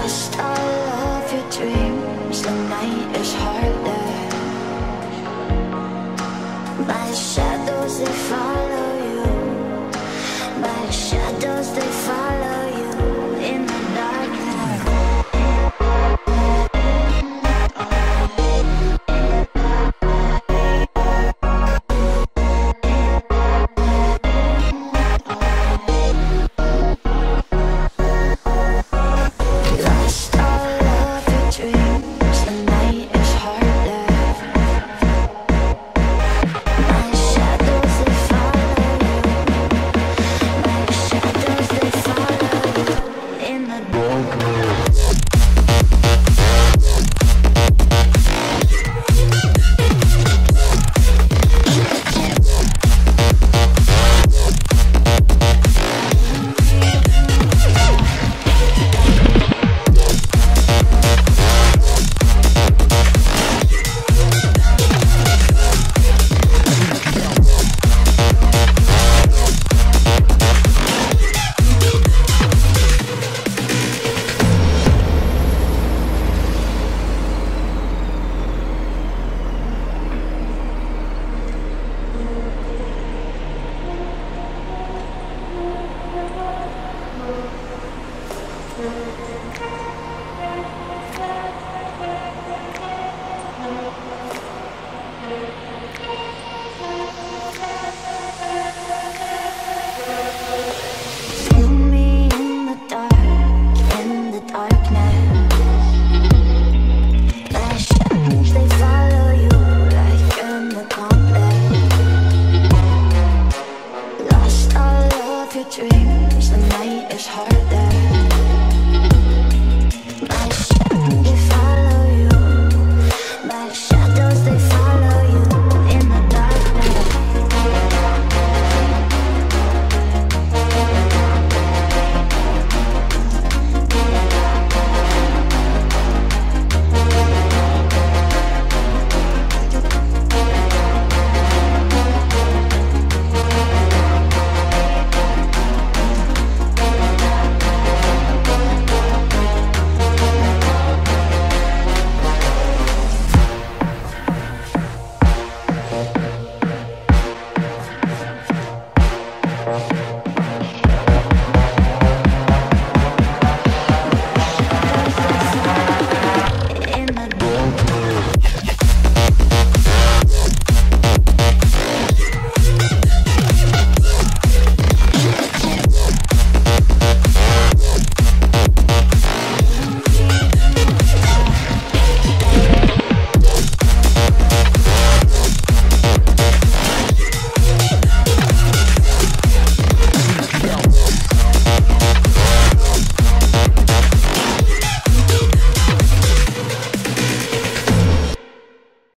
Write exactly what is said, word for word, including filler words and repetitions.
lost all of your dreams. The night is harder. My shadows, they follow you. My shadows, they follow you in the darkness. Lost all of your dreams. The night is harder. My shadows, they follow you. My shadows, they follow you in the darkness. Thank you.